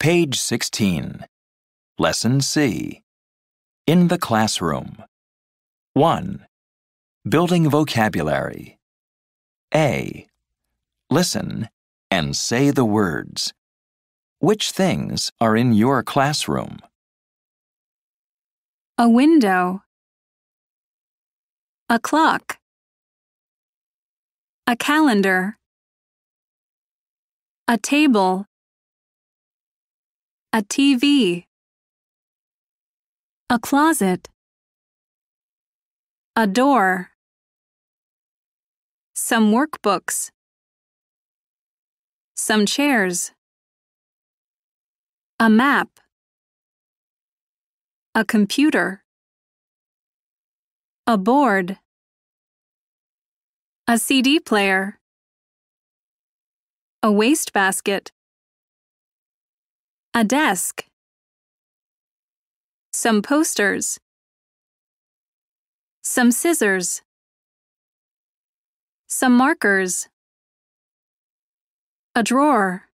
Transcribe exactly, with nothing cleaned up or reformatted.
Page sixteen. Lesson C. In the classroom. one. Building vocabulary. A. Listen and say the words. Which things are in your classroom? A window. A clock. A calendar. A table. A T V. A closet. A door. Some workbooks. Some chairs. A map. A computer. A board. A C D player. A wastebasket. A desk. Some posters. Some scissors. Some markers. A drawer.